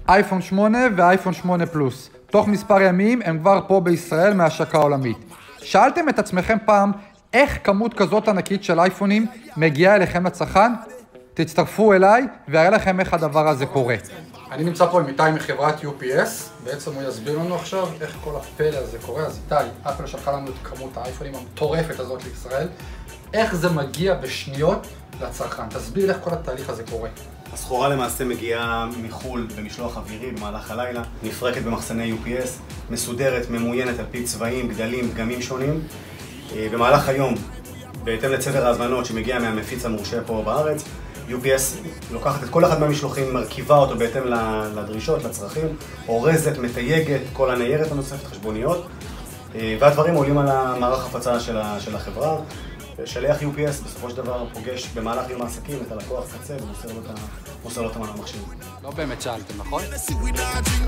אייפון 8 ואייפון 8 פלוס. תוך מספר ימים הם כבר פה בישראל מהשקה עולמית. שאלתם את עצמכם פעם איך כמות כזאת ענקית של אייפונים מגיעה אליכם לצרכן? תצטרפו אליי ויראה לכם איך הדבר הזה קורה. אני נמצא פה עם איתי מחברת UPS, בעצם הוא יסביר לנו עכשיו איך כל הפלא הזה קורה. אז איתי, אפל שלחה לנו את כמות האייפונים המטורפת הזאת לישראל, איך זה מגיע בשניות לצרכן? תסביר איך כל התהליך הזה קורה. הסחורה למעשה מגיעה מחול במשלוח אווירי במהלך הלילה, נפרקת במחסני UPS, מסודרת, ממוינת על פי צבעים, גדלים, דגמים שונים. במהלך היום, בהתאם לצבר ההזמנות שמגיע מהמפיץ המורשה פה בארץ, UPS לוקחת את כל אחד מהמשלוחים, מרכיבה אותו בהתאם לדרישות, לצרכים, אורזת, מתייגת, כל הניירת הנוספת, חשבוניות, והדברים עולים על המערך הפצה של החברה. שליח UPS בסופו של דבר פוגש במהלך יום העסקים את הלקוח קצה ומוסר לו את המחשב. לא באמת שאלתם, נכון?